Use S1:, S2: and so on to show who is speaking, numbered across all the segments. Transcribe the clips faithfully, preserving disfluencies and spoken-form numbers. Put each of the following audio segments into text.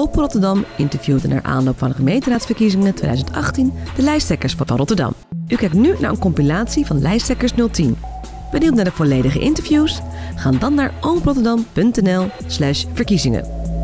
S1: Open Rotterdam interviewde naar aanloop van de gemeenteraadsverkiezingen twintig achttien de lijsttrekkers van Rotterdam. U kijkt nu naar een compilatie van Lijsttrekkers nul tien. Benieuwd naar de volledige interviews? Ga dan naar openrotterdam punt n l slash verkiezingen.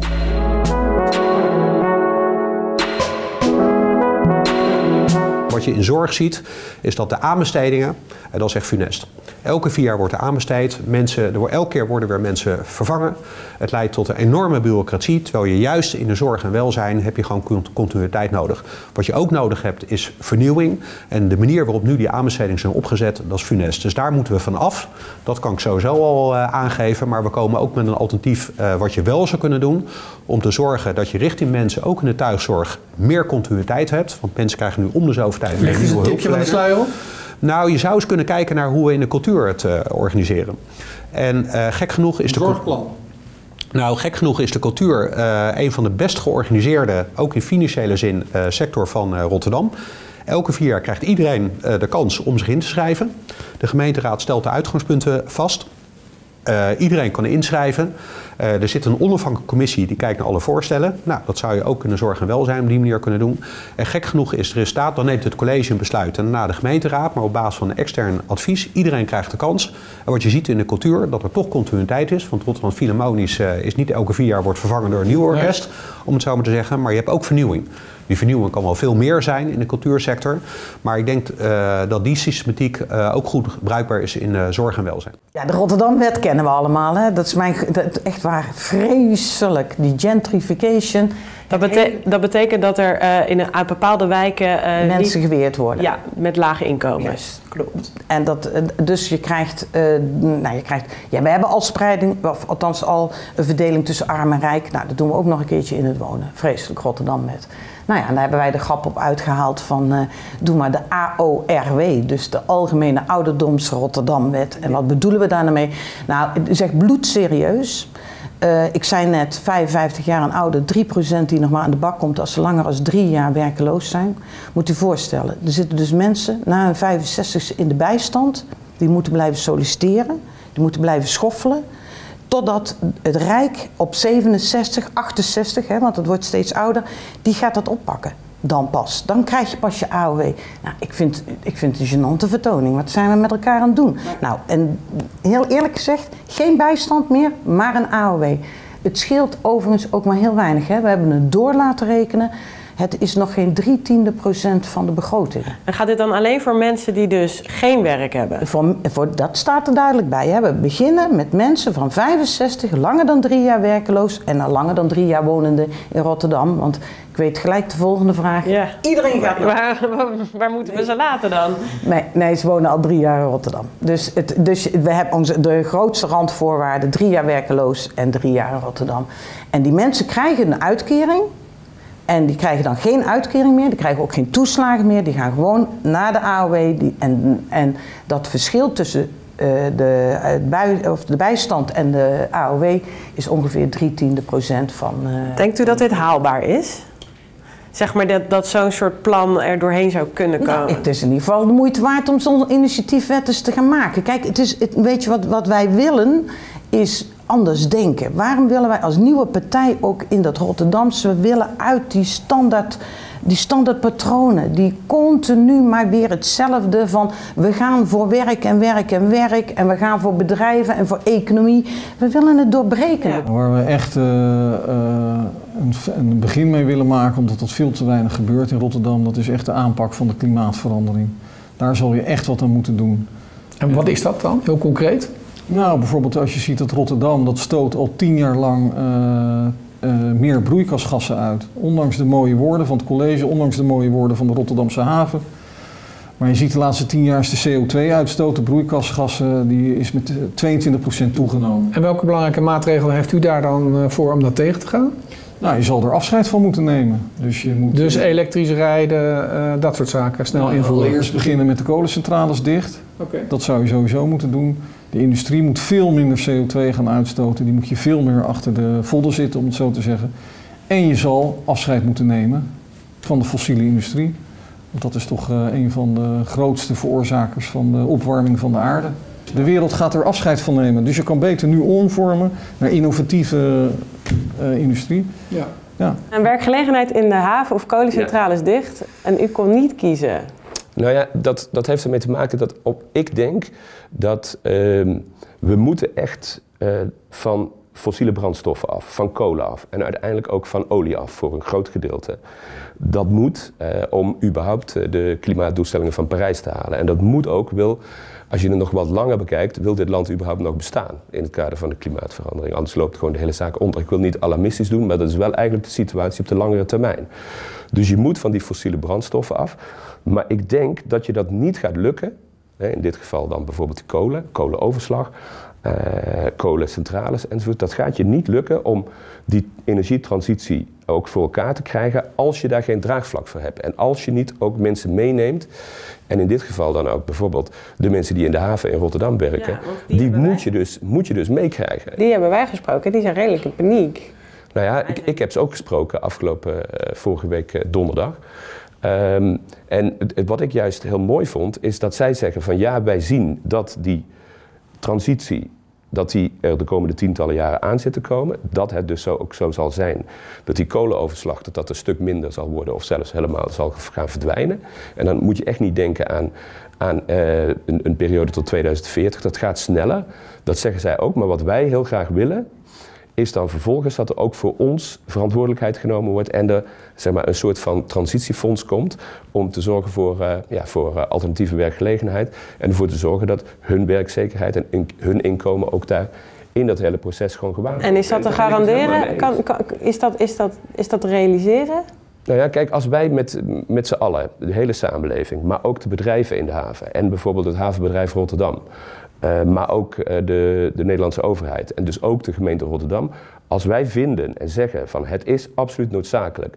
S2: Wat je in zorg ziet, is dat de aanbestedingen, en dat is echt funest. Elke vier jaar wordt er aanbesteed. Mensen, er wordt, elke keer worden weer mensen vervangen. Het leidt tot een enorme bureaucratie. Terwijl je juist in de zorg en welzijn heb je gewoon continuïteit nodig. Wat je ook nodig hebt is vernieuwing. En de manier waarop nu die aanbestedingen zijn opgezet, dat is funest. Dus daar moeten we van af. Dat kan ik sowieso al uh, aangeven. Maar we komen ook met een alternatief uh, wat je wel zou kunnen doen. Om te zorgen dat je richting mensen, ook in de thuiszorg, meer continuïteit hebt. Want mensen krijgen nu om de zoveel tijd weer een nieuwe hulpverlener.
S3: Tipje van de sluier op?
S2: Nou, je zou eens kunnen kijken naar hoe we in de cultuur het uh, organiseren. En uh, gek genoeg is de...
S3: Zorgplan.
S2: Nou, gek genoeg is de cultuur uh, een van de best georganiseerde, ook in financiële zin, uh, sector van uh, Rotterdam. Elke vier jaar krijgt iedereen uh, de kans om zich in te schrijven. De gemeenteraad stelt de uitgangspunten vast. Uh, iedereen kan inschrijven. Uh, er zit een onafhankelijke commissie die kijkt naar alle voorstellen. Nou, dat zou je ook in de zorg en welzijn op die manier kunnen doen. En gek genoeg is het resultaat, dan neemt het college een besluit en daarna de gemeenteraad, maar op basis van een extern advies. Iedereen krijgt de kans. En wat je ziet in de cultuur, dat er toch continuïteit is. Want Rotterdam Philharmonisch uh, is niet elke vier jaar wordt vervangen door een nieuw orkest, om het zo maar te zeggen. Maar je hebt ook vernieuwing. Die vernieuwing kan wel veel meer zijn in de cultuursector. Maar ik denk uh, dat die systematiek uh, ook goed bruikbaar is in uh, zorg en welzijn.
S4: Ja, de Rotterdam-wet kennen we allemaal. Hè? Dat is mijn, dat, echt waar, vreselijk. Die gentrification.
S5: Dat, bete dat betekent dat er uh, in een, uit bepaalde wijken... Uh,
S4: mensen niet, geweerd worden.
S5: Ja, met lage inkomens.
S4: Ja. Klopt. En dat, dus je krijgt... Uh, nou, je krijgt ja, we hebben al spreiding, of althans al een verdeling tussen arm en rijk. Nou, dat doen we ook nog een keertje in het wonen. Vreselijk Rotterdam-wet. Nou ja, en daar hebben wij de grap op uitgehaald van... Uh, doe maar de A O R W, dus de Algemene Ouderdoms Rotterdam-wet. En wat bedoelen we daar nou mee? Nou, het is echt bloedserieus. Uh, ik zei net, vijfenvijftig jaar en ouder, drie procent die nog maar aan de bak komt als ze langer dan drie jaar werkeloos zijn. Moet u voorstellen, er zitten dus mensen na hun vijfenzestigste in de bijstand. Die moeten blijven solliciteren, die moeten blijven schoffelen. Totdat het Rijk op zevenenzestig, achtenzestig, hè, want het wordt steeds ouder, die gaat dat oppakken. Dan pas. Dan krijg je pas je A O W. Nou, ik vind, ik vind het een gênante vertoning. Wat zijn we met elkaar aan het doen? Nou, en heel eerlijk gezegd, geen bijstand meer, maar een A O W. Het scheelt overigens ook maar heel weinig. Hè. We hebben het door laten rekenen. Het is nog geen drie tiende procent van de begroting.
S5: En gaat dit dan alleen voor mensen die dus geen werk hebben?
S4: Voor, voor, dat staat er duidelijk bij. Hè. We beginnen met mensen van vijfenzestig, langer dan drie jaar werkeloos en al langer dan drie jaar wonende in Rotterdam. Want ik weet gelijk de volgende vraag.
S5: Ja.
S4: Iedereen gaat naar...
S5: waar, waar, waar moeten we ze laten dan?
S4: Nee, nee, ze wonen al drie jaar in Rotterdam. Dus, het, dus we hebben onze, de grootste randvoorwaarden, drie jaar werkeloos en drie jaar in Rotterdam. En die mensen krijgen een uitkering. En die krijgen dan geen uitkering meer, die krijgen ook geen toeslagen meer. Die gaan gewoon naar de A O W. Die, en, en dat verschil tussen uh, de, het bui, of de bijstand en de A O W is ongeveer drie tiende procent van... Uh,
S5: Denkt u dat dit haalbaar is? Zeg maar dat, dat zo'n soort plan er doorheen zou kunnen komen?
S4: Nou, het is in ieder geval de moeite waard om zo'n initiatiefwet eens te gaan maken. Kijk, het is, het, weet je wat, wat wij willen is anders denken. Waarom willen wij als nieuwe partij ook in dat Rotterdamse, we willen uit die standaard, die standaard patronen, die continu maar weer hetzelfde van we gaan voor werk en werk en werk en we gaan voor bedrijven en voor economie. We willen het doorbreken. Ja.
S3: Waar we echt uh, uh, een, een begin mee willen maken, omdat dat veel te weinig gebeurt in Rotterdam, dat is echt de aanpak van de klimaatverandering. Daar zal je echt wat aan moeten doen.
S6: En wat is dat dan, heel concreet?
S3: Nou, bijvoorbeeld als je ziet dat Rotterdam, dat stoot al tien jaar lang uh, uh, meer broeikasgassen uit. Ondanks de mooie woorden van het college, ondanks de mooie woorden van de Rotterdamse haven. Maar je ziet de laatste tien jaar is de C O twee uitstoot, de broeikasgassen, die is met tweeëntwintig procent toegenomen.
S6: En welke belangrijke maatregelen heeft u daar dan voor om dat tegen te gaan?
S3: Nou, je zal er afscheid van moeten nemen. Dus, je moet,
S6: dus elektrisch rijden, uh, dat soort zaken, snel nou, invoeren?
S3: Allereerst beginnen met de kolencentrales dicht.
S6: Okay.
S3: Dat zou je sowieso moeten doen. De industrie moet veel minder C O twee gaan uitstoten. Die moet je veel meer achter de vodden zitten, om het zo te zeggen. En je zal afscheid moeten nemen van de fossiele industrie. Want dat is toch uh, een van de grootste veroorzakers van de opwarming van de aarde. De wereld gaat er afscheid van nemen. Dus je kan beter nu omvormen naar innovatieve uh, industrie.
S6: Ja.
S3: Ja.
S5: En werkgelegenheid in de haven of kolencentrales ja. dicht en u kon niet kiezen.
S7: Nou ja, dat, dat heeft ermee te maken dat op, ik denk dat uh, we moeten echt uh, van fossiele brandstoffen af, van kolen af en uiteindelijk ook van olie af voor een groot gedeelte. Dat moet uh, om überhaupt uh, de klimaatdoelstellingen van Parijs te halen. En dat moet ook, wil, als je het nog wat langer bekijkt, wil dit land überhaupt nog bestaan in het kader van de klimaatverandering. Anders loopt gewoon de hele zaak onder. Ik wil niet alarmistisch doen, maar dat is wel eigenlijk de situatie op de langere termijn. Dus je moet van die fossiele brandstoffen af. Maar ik denk dat je dat niet gaat lukken, hè, in dit geval dan bijvoorbeeld de kolen, kolenoverslag, uh, kolencentrales enzovoort. Dat gaat je niet lukken om die energietransitie ook voor elkaar te krijgen als je daar geen draagvlak voor hebt. En als je niet ook mensen meeneemt, en in dit geval dan ook bijvoorbeeld de mensen die in de haven in Rotterdam werken, ja, die, die moet, je dus, moet je dus meekrijgen.
S5: Die hebben wij gesproken, die zijn redelijk in paniek.
S7: Nou ja, ik, ik heb ze ook gesproken afgelopen uh, vorige week uh, donderdag. Um, en het, wat ik juist heel mooi vond, is dat zij zeggen van ja, wij zien dat die transitie, dat die er de komende tientallen jaren aan zit te komen. Dat het dus zo, ook zo zal zijn dat die kolenoverslag dat dat een stuk minder zal worden of zelfs helemaal zal gaan verdwijnen. En dan moet je echt niet denken aan, aan uh, een, een periode tot tweeduizend veertig. Dat gaat sneller, dat zeggen zij ook. Maar wat wij heel graag willen, is dan vervolgens dat er ook voor ons verantwoordelijkheid genomen wordt en er zeg maar, een soort van transitiefonds komt om te zorgen voor, uh, ja, voor uh, alternatieve werkgelegenheid en ervoor te zorgen dat hun werkzekerheid en in, hun inkomen ook daar in dat hele proces gewoon gewaarborgd
S5: wordt. En is dat te garanderen? Kan, kan, is, dat, is, dat, is dat te realiseren?
S7: Nou ja, kijk, als wij met, met z'n allen, de hele samenleving, maar ook de bedrijven in de haven en bijvoorbeeld het havenbedrijf Rotterdam, Uh, maar ook uh, de, de Nederlandse overheid en dus ook de gemeente Rotterdam. Als wij vinden en zeggen van het is absoluut noodzakelijk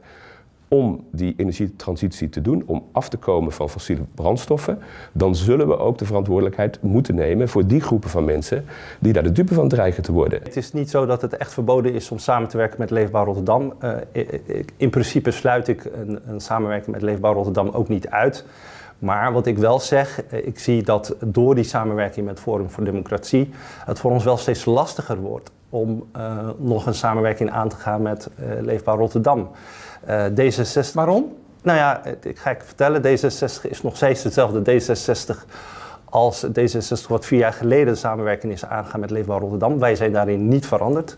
S7: om die energietransitie te doen, om af te komen van fossiele brandstoffen, dan zullen we ook de verantwoordelijkheid moeten nemen voor die groepen van mensen die daar de dupe van dreigen te worden.
S8: Het is niet zo dat het echt verboden is om samen te werken met Leefbaar Rotterdam. Uh, in principe sluit ik een, een samenwerking met Leefbaar Rotterdam ook niet uit. Maar wat ik wel zeg, ik zie dat door die samenwerking met Forum voor Democratie het voor ons wel steeds lastiger wordt om uh, nog een samenwerking aan te gaan met uh, Leefbaar Rotterdam. Uh, D zesenzestig.
S6: Waarom?
S8: Nou ja, ik ga ik vertellen, D zesenzestig is nog steeds hetzelfde D zesenzestig als D zesenzestig wat vier jaar geleden de samenwerking is aangegaan met Leefbaar Rotterdam. Wij zijn daarin niet veranderd.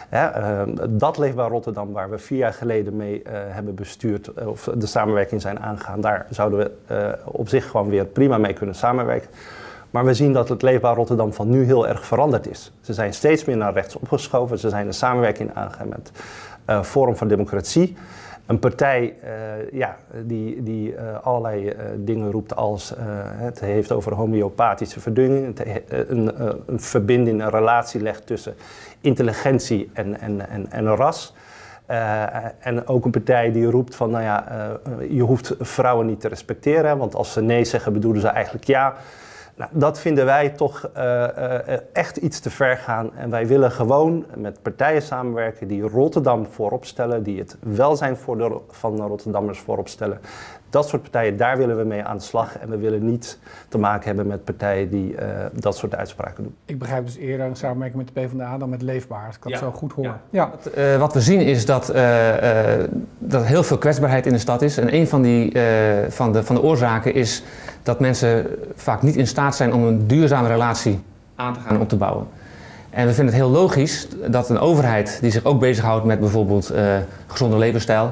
S8: Ja, uh, dat Leefbaar Rotterdam, waar we vier jaar geleden mee uh, hebben bestuurd, uh, of de samenwerking zijn aangegaan, daar zouden we uh, op zich gewoon weer prima mee kunnen samenwerken. Maar we zien dat het Leefbaar Rotterdam van nu heel erg veranderd is. Ze zijn steeds meer naar rechts opgeschoven. Ze zijn een samenwerking aangegaan met uh, Forum voor Democratie. Een partij uh, ja, die, die uh, allerlei uh, dingen roept als uh, het heeft over homeopathische verdunning, het he, een, uh, een verbinding, een relatie legt tussen intelligentie en, en, en, en ras. Uh, en ook een partij die roept van, nou ja, uh, je hoeft vrouwen niet te respecteren, want als ze nee zeggen bedoelen ze eigenlijk ja. Nou, dat vinden wij toch uh, uh, echt iets te ver gaan. En wij willen gewoon met partijen samenwerken die Rotterdam voorop stellen, die het welzijn voor de, van de Rotterdammers voorop stellen. Dat soort partijen, daar willen we mee aan de slag. En we willen niet te maken hebben met partijen die uh, dat soort uitspraken doen.
S6: Ik begrijp dus eerder een samenwerking met de PvdA dan met Leefbaar. Ik kan het
S9: Ja.
S6: zo goed horen.
S9: Ja.
S6: Ja.
S9: Wat, uh, wat we zien is dat, uh, uh, dat er heel veel kwetsbaarheid in de stad is. En een van, die, uh, van, de, van de oorzaken is dat mensen vaak niet in staat zijn om een duurzame relatie aan te gaan en op te bouwen. En we vinden het heel logisch dat een overheid die zich ook bezighoudt met bijvoorbeeld uh, gezonde levensstijl,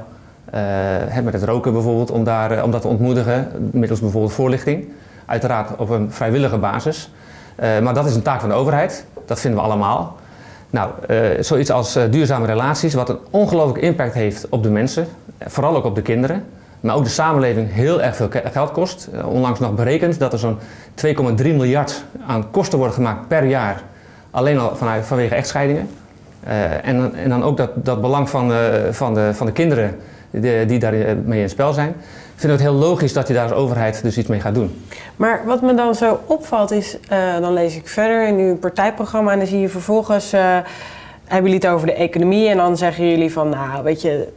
S9: uh, met het roken bijvoorbeeld, om, daar, uh, om dat te ontmoedigen, middels bijvoorbeeld voorlichting. Uiteraard op een vrijwillige basis. Uh, maar dat is een taak van de overheid, dat vinden we allemaal. Nou, uh, zoiets als uh, duurzame relaties, wat een ongelooflijke impact heeft op de mensen, vooral ook op de kinderen. Maar ook de samenleving heel erg veel geld kost. Uh, onlangs nog berekend dat er zo'n twee komma drie miljard aan kosten worden gemaakt per jaar. Alleen al vanuit, vanwege echtscheidingen. Uh, en, en dan ook dat, dat belang van, uh, van, de, van de kinderen die, die daarmee in spel zijn. Ik vind het heel logisch dat je daar als overheid dus iets mee gaat doen.
S5: Maar wat me dan zo opvalt is, uh, dan lees ik verder in uw partijprogramma en dan zie je vervolgens, uh, hebben jullie het over de economie en dan zeggen jullie van, nou weet je,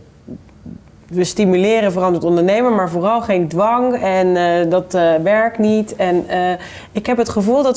S5: we stimuleren verantwoord ondernemen, maar vooral geen dwang en uh, dat uh, werkt niet. En uh, ik heb het gevoel dat u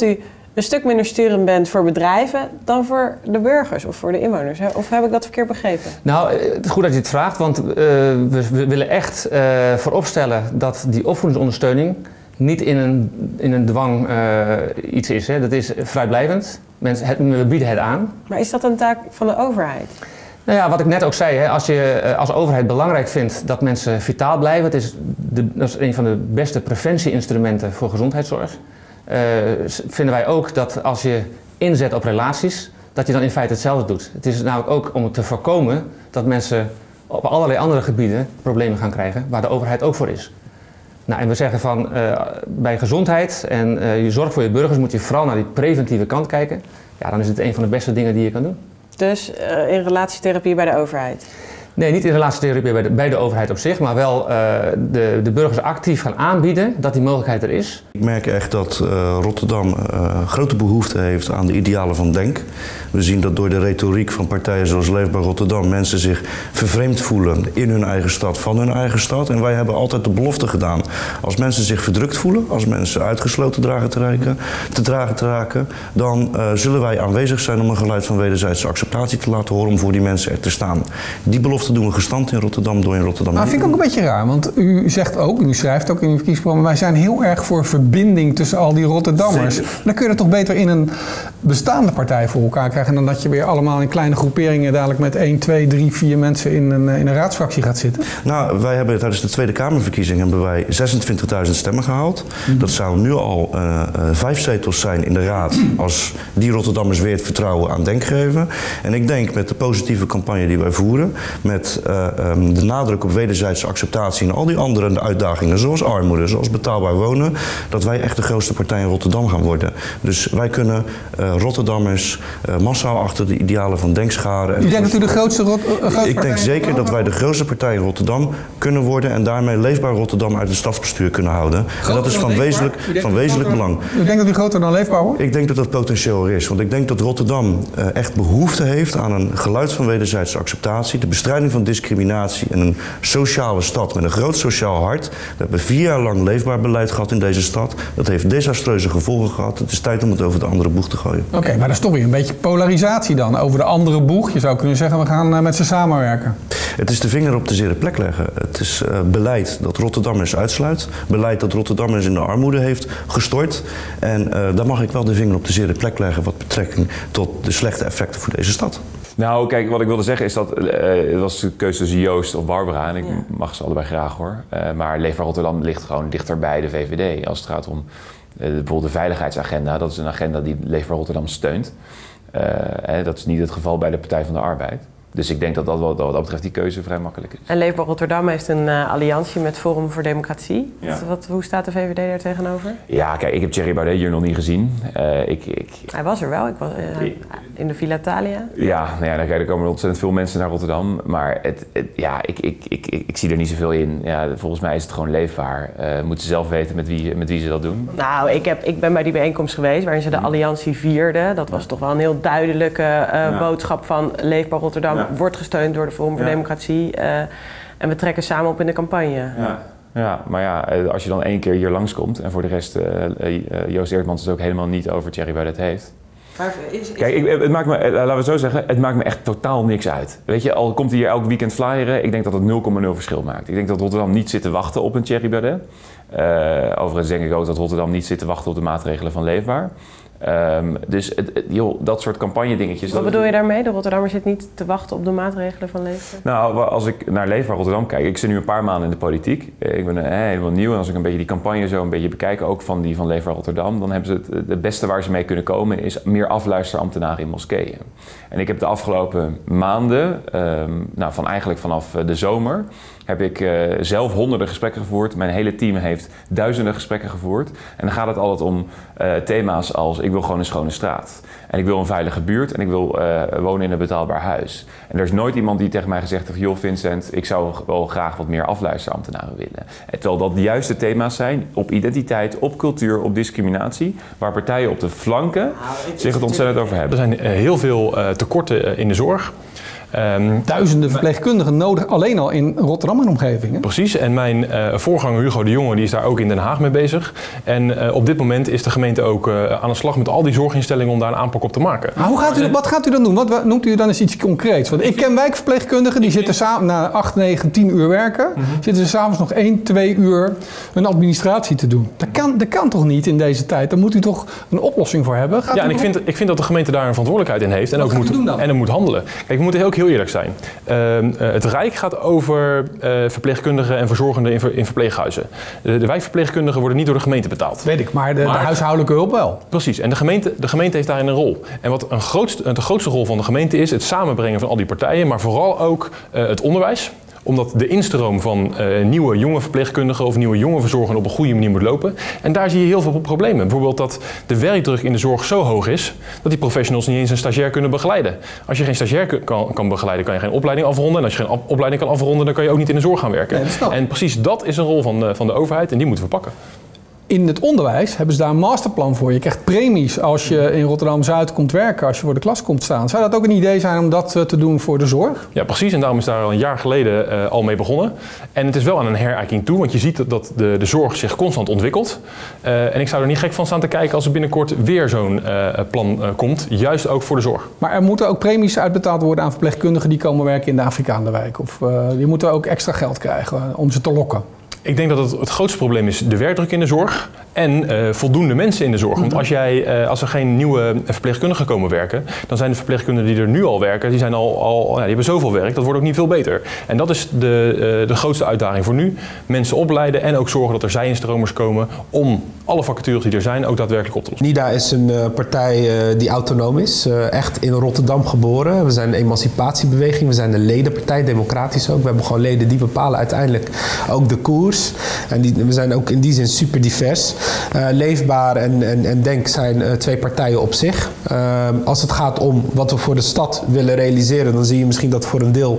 S5: een stuk minder sturend bent voor bedrijven dan voor de burgers of voor de inwoners. Hè? Of heb ik dat verkeerd begrepen?
S9: Nou, het is goed dat je het vraagt, want uh, we, we willen echt uh, vooropstellen dat die opvoedingsondersteuning niet in een, in een dwang uh, iets is. Hè. Dat is vrijblijvend. Mensen, het, we bieden het aan.
S5: Maar is dat een taak van de overheid?
S9: Nou ja, wat ik net ook zei, hè, als je als overheid belangrijk vindt dat mensen vitaal blijven, het is de, dat is een van de beste preventieinstrumenten voor gezondheidszorg. Uh, vinden wij ook dat als je inzet op relaties, dat je dan in feite hetzelfde doet. Het is namelijk ook om te voorkomen dat mensen op allerlei andere gebieden problemen gaan krijgen, waar de overheid ook voor is. Nou, en we zeggen van uh, bij gezondheid en uh, je zorg voor je burgers moet je vooral naar die preventieve kant kijken. Ja, dan is het een van de beste dingen die je kan doen.
S5: Dus uh, in relatietherapie bij de overheid?
S9: Nee, niet in relatietherapie bij de, bij de overheid op zich, maar wel uh, de, de burgers actief gaan aanbieden dat die mogelijkheid er is.
S10: Ik merk echt dat uh, Rotterdam uh, grote behoefte heeft aan de idealen van Denk. We zien dat door de retoriek van partijen zoals Leefbaar Rotterdam mensen zich vervreemd voelen in hun eigen stad, van hun eigen stad. En wij hebben altijd de belofte gedaan. Als mensen zich verdrukt voelen, als mensen uitgesloten dragen te, raken, te dragen te raken, dan uh, zullen wij aanwezig zijn om een geluid van wederzijdse acceptatie te laten horen om voor die mensen er te staan. Die belofte doen we gestand in Rotterdam door in Rotterdam.
S6: Maar vind ik ook een beetje raar, want u zegt ook, u schrijft ook in uw verkiezingsprogramma, wij zijn heel erg voor verbinding tussen al die Rotterdammers. Zeker. Dan kun je dat toch beter in een bestaande partij voor elkaar krijgen dan dat je weer allemaal in kleine groeperingen dadelijk met één, twee, drie, vier mensen in een, in een raadsfractie gaat zitten?
S10: Nou, wij hebben tijdens de Tweede Kamerverkiezing hebben wij zesentwintigduizend stemmen gehaald. Mm-hmm. Dat zou nu al uh, uh, vijf zetels zijn in de raad als die Rotterdammers weer het vertrouwen aan Denk geven. En ik denk met de positieve campagne die wij voeren, met uh, um, de nadruk op wederzijdse acceptatie en al die andere uitdagingen, zoals armoede, zoals betaalbaar wonen, dat wij echt de grootste partij in Rotterdam gaan worden. Dus wij kunnen uh, Rotterdammers uh, massaal achter de idealen van Denk scharen.
S6: U denkt dat u de grootste, rot, uh, grootste
S10: Ik denk zeker dat wij de grootste partij in Rotterdam kunnen worden en daarmee Leefbaar Rotterdam uit het stadsbestuur kunnen houden. En dat is van wezenlijk, van wezenlijk belang.
S6: U denkt dat u groter dan Leefbaar wordt?
S10: Ik denk dat dat potentieel er is. Want ik denk dat Rotterdam uh, echt behoefte heeft aan een geluid van wederzijdse acceptatie, de bestrijding van discriminatie en een sociale stad met een groot sociaal hart. We hebben vier jaar lang leefbaar beleid gehad in deze stad. Dat heeft desastreuze gevolgen gehad. Het is tijd om het over de andere boeg te gooien.
S6: Oké, okay, maar dat is toch weer een beetje polarisatie dan. Over de andere boeg. Je zou kunnen zeggen, we gaan uh, met ze samenwerken.
S10: Het is de vinger op de zere plek leggen. Het is uh, beleid dat Rotterdammers uitsluit. Beleid dat Rotterdammers in de armoede heeft gestort. En uh, daar mag ik wel de vinger op de zere plek leggen wat betrekking tot de slechte effecten voor deze stad.
S11: Nou, kijk, wat ik wilde zeggen is dat uh, het was de keuze tussen Joost of Barbara en ik ja. mag ze allebei graag hoor. Uh, maar Leefbaar Rotterdam ligt gewoon dichter bij de V V D als het gaat om uh, bijvoorbeeld de veiligheidsagenda. Dat is een agenda die Leefbaar Rotterdam steunt. Uh, hè, dat is niet het geval bij de Partij van de Arbeid. Dus ik denk dat dat wat dat betreft die keuze vrij makkelijk is.
S5: En Leefbaar Rotterdam heeft een uh, alliantie met Forum voor Democratie.
S11: Ja.
S5: Wat, hoe staat de V V D daar tegenover?
S11: Ja, kijk, ik heb Thierry Baudet hier nog niet gezien. Uh, ik, ik...
S5: Hij was er wel, ik was, uh, in de Villa Thalia.
S11: Ja, nou ja, kijk, er komen ontzettend veel mensen naar Rotterdam. Maar het, het, ja, ik, ik, ik, ik, ik zie er niet zoveel in. Ja, volgens mij is het gewoon leefbaar. Uh, moeten ze zelf weten met wie, met wie ze dat doen.
S5: Nou, ik, heb, ik ben bij die bijeenkomst geweest waarin ze de alliantie vierden. Dat was toch wel een heel duidelijke uh, ja. boodschap van Leefbaar Rotterdam ja. wordt gesteund door de Forum voor ja. Democratie. Uh, en we trekken samen op in de campagne.
S11: Ja. Ja, maar ja, als je dan één keer hier langskomt en voor de rest uh, uh, Joost Eertmans het ook helemaal niet over Thierry Baudet heeft.
S5: Maar is, is...
S11: Kijk, ik, het maakt me, laten we het zo zeggen, het maakt me echt totaal niks uit. Weet je, al komt hij hier elk weekend flyeren, ik denk dat het nul komma nul verschil maakt. Ik denk dat Rotterdam niet zit te wachten op een Thierry Baudet. Uh, overigens denk ik ook dat Rotterdam niet zit te wachten op de maatregelen van Leefbaar. Um, dus het, het, joh, dat soort campagne dingetjes.
S5: Wat bedoel je daarmee? De Rotterdammer zit niet te wachten op de maatregelen van Leefbaar?
S11: Nou, als ik naar Leefbaar Rotterdam kijk, ik zit nu een paar maanden in de politiek. Ik ben eh, helemaal nieuw en als ik een beetje die campagne zo een beetje bekijk, ook van die van Leefbaar Rotterdam, dan hebben ze het, het beste waar ze mee kunnen komen is meer afluisterambtenaren in moskeeën. En ik heb de afgelopen maanden, um, nou, van eigenlijk vanaf de zomer, heb ik uh, zelf honderden gesprekken gevoerd. Mijn hele team heeft duizenden gesprekken gevoerd. En dan gaat het altijd om uh, thema's als ik wil gewoon een schone straat. En ik wil een veilige buurt en ik wil uh, wonen in een betaalbaar huis. En er is nooit iemand die tegen mij gezegd heeft, joh Vincent, ik zou wel graag wat meer afluisterambtenaren willen. En terwijl dat de juiste thema's zijn op identiteit, op cultuur, op discriminatie, waar partijen op de flanken zich het ontzettend over hebben.
S12: Er zijn uh, heel veel uh, tekorten uh, in de zorg.
S6: Um, Duizenden verpleegkundigen nodig alleen al in Rotterdam en omgeving. Hè?
S12: Precies, en mijn uh, voorganger Hugo de Jonge die is daar ook in Den Haag mee bezig. En uh, op dit moment is de gemeente ook uh, aan de slag met al die zorginstellingen om daar een aanpak op te maken.
S6: Maar hoe gaat u, wat gaat u dan doen? Wat noemt u dan eens iets concreets? Want ik ken wijkverpleegkundigen die zitten samen na acht, negen, tien uur werken. Mm-hmm. Zitten ze s'avonds nog één, twee uur een administratie te doen. Dat kan, dat kan toch niet in deze tijd? Daar moet u toch een oplossing voor hebben? Gaat
S12: ja, en ik vind, ik vind dat de gemeente daar een verantwoordelijkheid in heeft. En ook moet, en er moet handelen. Kijk, we moeten ook heel eerlijk zijn. Uh, uh, het Rijk gaat over uh, verpleegkundigen en verzorgenden in, ver, in verpleeghuizen. De, de wijkverpleegkundigen worden niet door de gemeente betaald.
S6: Weet ik, maar de, maar de huishoudelijke hulp wel.
S12: Precies, en de gemeente, de gemeente heeft daarin een rol. En wat een grootste, de grootste rol van de gemeente is, het samenbrengen van al die partijen, maar vooral ook uh, het onderwijs. Omdat de instroom van uh, nieuwe jonge verpleegkundigen of nieuwe jonge verzorgenden op een goede manier moet lopen. En daar zie je heel veel problemen. Bijvoorbeeld dat de werkdruk in de zorg zo hoog is dat die professionals niet eens een stagiair kunnen begeleiden. Als je geen stagiair kan, kan begeleiden, kan je geen opleiding afronden. En als je geen opleiding kan afronden, dan kan je ook niet in de zorg gaan werken. Nee, en precies dat is een rol van de, van de overheid en die moeten we pakken.
S6: In het onderwijs hebben ze daar een masterplan voor. Je krijgt premies als je in Rotterdam-Zuid komt werken, als je voor de klas komt staan. Zou dat ook een idee zijn om dat te doen voor de zorg?
S12: Ja, precies. En daarom is daar al een jaar geleden uh, al mee begonnen. En het is wel aan een herijking toe, want je ziet dat de, de zorg zich constant ontwikkelt. Uh, en ik zou er niet gek van staan te kijken als er binnenkort weer zo'n uh, plan uh, komt, juist ook voor de zorg.
S6: Maar er moeten ook premies uitbetaald worden aan verpleegkundigen die komen werken in de Afrikaanderwijk. Of uh, die moeten ook extra geld krijgen uh, om ze te lokken.
S12: Ik denk dat het, het grootste probleem is de werkdruk in de zorg en uh, voldoende mensen in de zorg. Want als, jij, uh, als er geen nieuwe verpleegkundigen komen werken, dan zijn de verpleegkundigen die er nu al werken, die, zijn al, al, ja, die hebben zoveel werk, dat wordt ook niet veel beter. En dat is de, uh, de grootste uitdaging voor nu. Mensen opleiden en ook zorgen dat er zijinstromers komen om alle vacatures die er zijn ook daadwerkelijk op te lossen.
S13: NIDA is een uh, partij uh, die autonoom is, uh, echt in Rotterdam geboren. We zijn een emancipatiebeweging, we zijn een ledenpartij, democratisch ook. We hebben gewoon leden die bepalen uiteindelijk ook de koers. En die, we zijn ook in die zin super divers. Uh, Leefbaar en, en, en Denk zijn uh, twee partijen op zich. Uh, als het gaat om wat we voor de stad willen realiseren, dan zie je misschien dat voor een deel...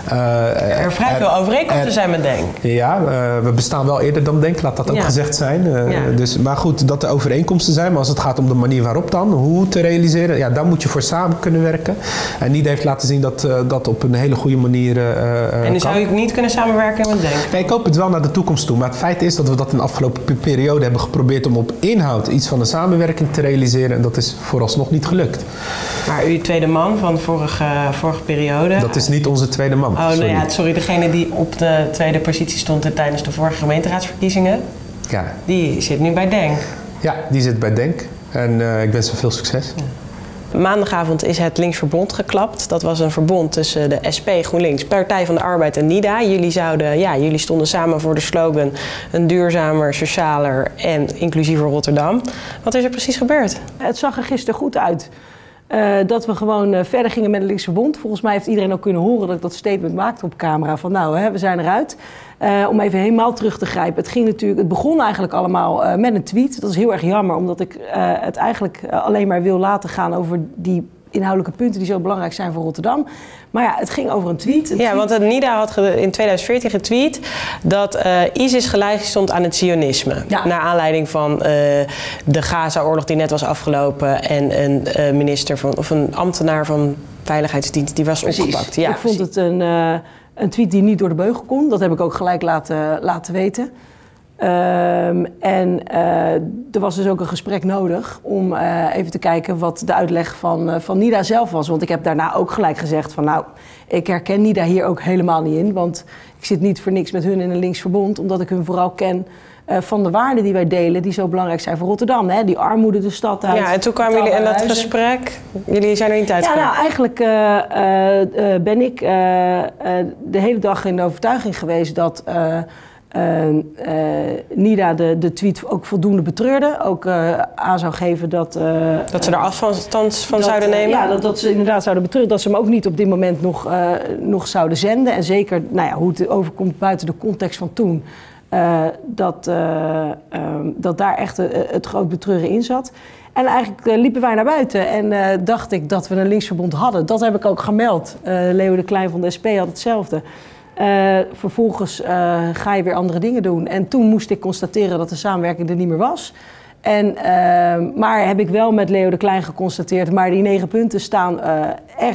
S13: Uh,
S5: er vrij veel overeenkomsten zijn met Denk.
S13: Ja, uh, we bestaan wel eerder dan Denk, laat dat ook ja. gezegd zijn. Uh, ja. dus, maar goed, dat er overeenkomsten zijn. Maar als het gaat om de manier waarop dan, hoe te realiseren, ja, dan moet je voor samen kunnen werken. En NIDA heeft laten zien dat uh, dat op een hele goede manier uh,
S5: En nu
S13: kan.
S5: zou je niet kunnen samenwerken met Denk?
S13: Nee, ik hoop het wel naar de toekomst toe. Maar het feit is dat we dat in de afgelopen periode hebben geprobeerd om op inhoud iets van een samenwerking te realiseren. En dat is vooralsnog niet gelukt.
S5: Maar uw tweede man van de vorige, vorige periode...
S13: Dat is niet onze tweede man.
S5: Oh, sorry. Nou ja, sorry, degene die op de tweede positie stond tijdens de vorige gemeenteraadsverkiezingen. Ja. Die zit nu bij Denk.
S13: Ja, die zit bij Denk. En uh, ik wens hem veel succes. Ja.
S5: Maandagavond is het Linksverbond geklapt. Dat was een verbond tussen de S P, GroenLinks, Partij van de Arbeid en NIDA. Jullie, zouden, ja, jullie stonden samen voor de slogan een duurzamer, socialer en inclusiever Rotterdam. Wat is er precies gebeurd?
S14: Het zag er gisteren goed uit. Uh, dat we gewoon uh, verder gingen met het Linksverbond. Volgens mij heeft iedereen ook kunnen horen dat ik dat statement maakte op camera. Van nou, hè, we zijn eruit. Uh, om even helemaal terug te grijpen. Het ging natuurlijk, het begon eigenlijk allemaal uh, met een tweet. Dat is heel erg jammer, omdat ik uh, het eigenlijk uh, alleen maar wil laten gaan over die inhoudelijke punten die zo belangrijk zijn voor Rotterdam. Maar ja, het ging over een tweet. Een
S5: ja,
S14: tweet.
S5: want het NIDA had in tweeduizend veertien getweet dat uh, ISIS gelijk stond aan het sionisme. Ja. Naar aanleiding van uh, de Gaza-oorlog die net was afgelopen en een uh, minister van, of een ambtenaar van Veiligheidsdienst die was
S14: Precies.
S5: opgepakt. Ja,
S14: ik vond het een, uh, een tweet die niet door de beugel kon. Dat heb ik ook gelijk laten, laten weten. Um, en uh, er was dus ook een gesprek nodig om uh, even te kijken wat de uitleg van, uh, van NIDA zelf was. Want ik heb daarna ook gelijk gezegd van nou, ik herken NIDA hier ook helemaal niet in. Want ik zit niet voor niks met hun in een linksverbond, omdat ik hun vooral ken uh, van de waarden die wij delen, die zo belangrijk zijn voor Rotterdam. Hè? Die armoede de stad uit.
S5: Ja, en toen kwamen jullie in dat gesprek. Jullie zijn er niet uitgekomen.
S14: Ja, nou eigenlijk uh, uh, uh, ben ik uh, uh, de hele dag in de overtuiging geweest dat... Uh, Uh, uh, NIDA de, de tweet ook voldoende betreurde. Ook uh, aan zou geven dat... Uh,
S5: dat ze er afstand van dat, zouden nemen?
S14: Ja, dat, dat ze inderdaad zouden betreuren. Dat ze hem ook niet op dit moment nog, uh, nog zouden zenden. En zeker nou ja, hoe het overkomt buiten de context van toen. Uh, dat, uh, um, dat daar echt uh, het groot betreuren in zat. En eigenlijk uh, liepen wij naar buiten en uh, dacht ik dat we een linksverbond hadden. Dat heb ik ook gemeld. Uh, Leo de Klein van de S P had hetzelfde. Uh, vervolgens uh, ga je weer andere dingen doen. En toen moest ik constateren dat de samenwerking er niet meer was. En, uh, maar heb ik wel met Leo de Klein geconstateerd, maar die negen punten staan uh, echt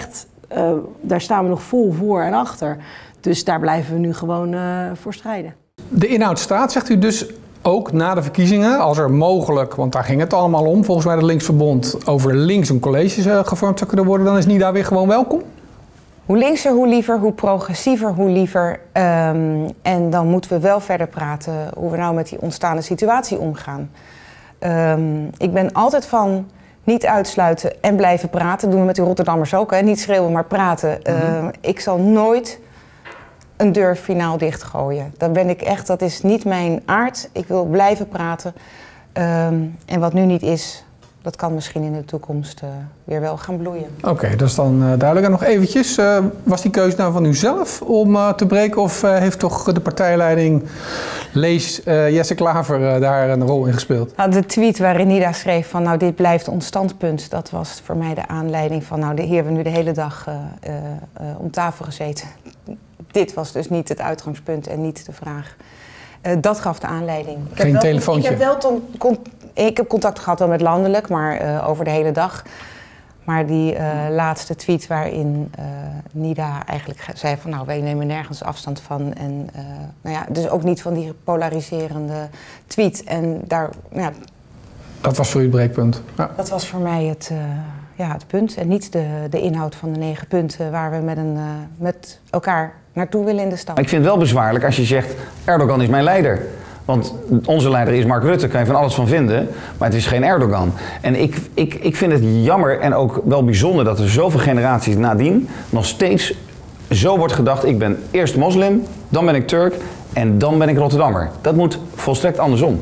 S14: uh, daar staan we nog vol voor en achter. Dus daar blijven we nu gewoon uh, voor strijden.
S6: De inhoud staat, zegt u dus ook na de verkiezingen, als er mogelijk, want daar ging het allemaal om, volgens mij het Linksverbond, over links een college uh, gevormd zou kunnen worden, dan is NIDA weer gewoon welkom?
S15: Hoe linkser, hoe liever, hoe progressiever, hoe liever. Um, en dan moeten we wel verder praten hoe we nou met die ontstaande situatie omgaan. Um, ik ben altijd van niet uitsluiten en blijven praten. Dat doen we met de Rotterdammers ook, hè? Niet schreeuwen, maar praten. Mm-hmm. Uh, ik zal nooit een deur finaal dichtgooien. Dat ben ik echt, dat is niet mijn aard. Ik wil blijven praten. Um, en wat nu niet is, dat kan misschien in de toekomst uh, weer wel gaan bloeien.
S6: Oké, okay, dat is dan uh, duidelijk. En nog eventjes, uh, was die keuze nou van u zelf om uh, te breken? Of uh, heeft toch de partijleiding, lees uh, Jesse Klaver, uh, daar een rol in gespeeld?
S15: Nou, de tweet waarin Nida schreef van nou dit blijft ons standpunt. Dat was voor mij de aanleiding van nou hier hebben we nu de hele dag uh, uh, uh, om tafel gezeten. Dit was dus niet het uitgangspunt en niet de vraag. Uh, dat gaf de aanleiding. Ik
S6: Geen
S15: heb wel,
S6: telefoontje?
S15: Ik heb wel ton, con, ik heb contact gehad wel met landelijk, maar uh, over de hele dag. Maar die uh, laatste tweet waarin uh, Nida eigenlijk zei van nou wij nemen nergens afstand van. En uh, nou ja, dus ook niet van die polariserende tweet. En daar, nou ja,
S6: dat was voor u het breekpunt? Ja.
S15: Dat was voor mij het, uh, ja, het punt. En niet de, de inhoud van de negen punten waar we met, een, uh, met elkaar naartoe willen in de stad.
S16: Ik vind het wel bezwaarlijk als je zegt Erdogan is mijn leider. Want onze leider is Mark Rutte, daar kan je van alles van vinden, maar het is geen Erdogan. En ik, ik, ik vind het jammer en ook wel bijzonder dat er zoveel generaties nadien nog steeds zo wordt gedacht, ik ben eerst moslim, dan ben ik Turk en dan ben ik Rotterdammer. Dat moet volstrekt andersom.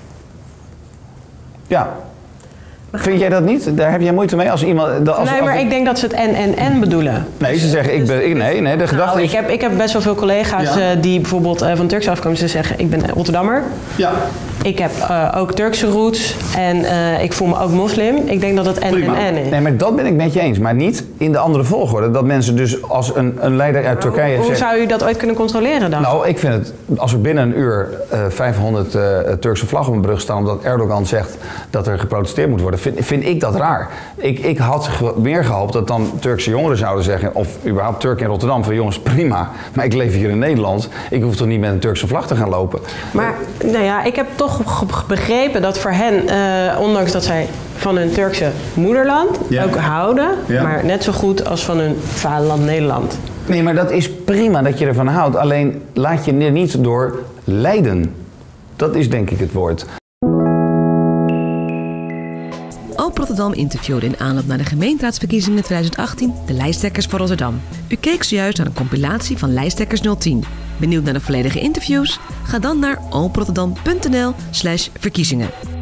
S16: Ja. Vind jij dat niet? Daar heb jij moeite mee als iemand... Als,
S5: nee, maar
S16: als...
S5: ik denk dat ze het en en en bedoelen.
S16: Nee, ze zeggen ik ben... Ik, nee, nee, de gedachte
S5: nou,
S16: is...
S5: Ik heb, ik heb best wel veel collega's ja. uh, die bijvoorbeeld uh, van Turkse afkomst zeggen ik ben Rotterdammer.
S16: Ja.
S5: Ik heb uh, ook Turkse roots en uh, ik voel me ook moslim. Ik denk dat het en
S16: Prima.
S5: en en is.
S16: Nee, maar dat ben ik met je eens. Maar niet in de andere volgorde. Dat mensen dus als een, een leider uit Turkije
S5: Hoe, hoe
S16: zegt...
S5: zou u dat ooit kunnen controleren dan?
S16: Nou, ik vind het... Als er binnen een uur uh, vijfhonderd uh, Turkse vlaggen op een brug staan... omdat Erdogan zegt dat er geprotesteerd moet worden... vind, vind ik dat raar. Ik, ik had ge- meer gehoopt dat dan Turkse jongeren zouden zeggen... of überhaupt Turken in Rotterdam van jongens, prima. Maar ik leef hier in Nederland. Ik hoef toch niet met een Turkse vlag te gaan lopen.
S5: Maar nou ja, ik heb toch begrepen dat voor hen... Uh, ondanks dat zij van hun Turkse moederland ja. ook houden... Ja. maar net zo goed als van hun vaderland Nederland.
S16: Nee, maar dat is prima dat je ervan houdt. Alleen laat je er niet door leiden. Dat is denk ik het woord.
S1: Open Rotterdam interviewde in aanloop naar de gemeenteraadsverkiezingen twintig achttien de lijsttrekkers van Rotterdam. U keek zojuist naar een compilatie van Lijsttrekkers nul tien. Benieuwd naar de volledige interviews? Ga dan naar openrotterdam punt n l slash verkiezingen.